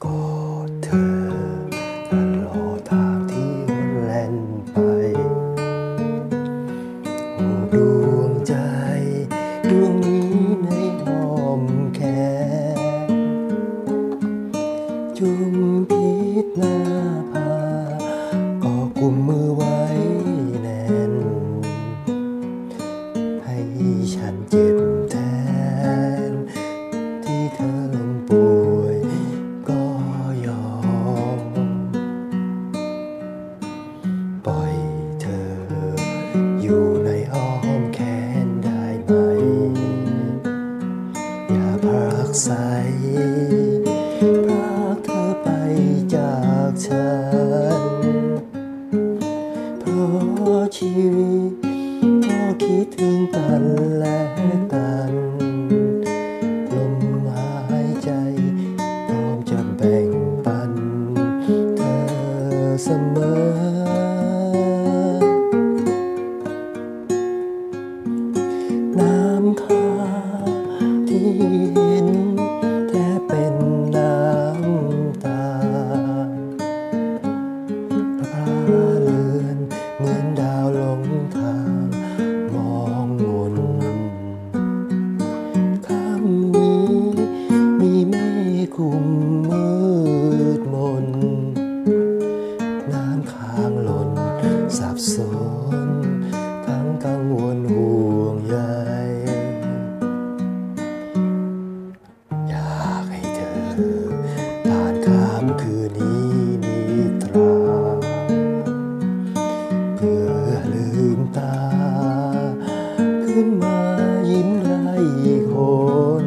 กอดเธอตลอดทางที่แล่นไปดวงใจดวงนี้ในอ้อมแขนจุ่มพิษหน้าผาก็กุมมือไว้แน่นให้ฉันเจ็บแทนที่เธอล้มป่วยก็ยอมปล่อยเธออยู่ในอ้อมแขนได้ไหมอย่าพรากไสพรากเธอไปจากฉันเพราะชีวิตก็คิดถึงกันและกันลมหายใจพร้อมจะแบ่งปันเธอเสมอน้ำค้างที่เห็นแทบเป็นน้ำตาพระเลือนเหมือนดาวหลงทางมองมนค่ำนี้มีเมฆคลุมมืดมนน้ำค้างหล่นสับสนทั้งกังวลห่วงใยอยากให้เธอผ่านค่ำคืนนี้นิทราเพื่อลืมตาขึ้นมายิ้มได้อีกคน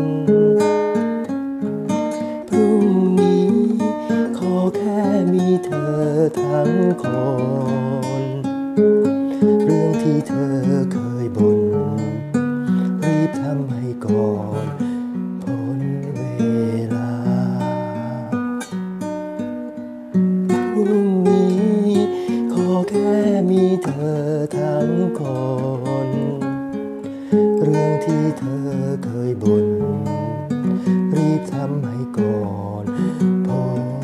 พรุ่งนี้ขอแค่มีเธอทั้งคนเรื่องที่เธอเคยบ่นรีบทำให้ก่อนพ้นเวลาพรุ่งนี้ขอแค่มีเธอทั้งคนเรื่องที่เธอเคยบ่นรีบทำให้ก่อนพ้น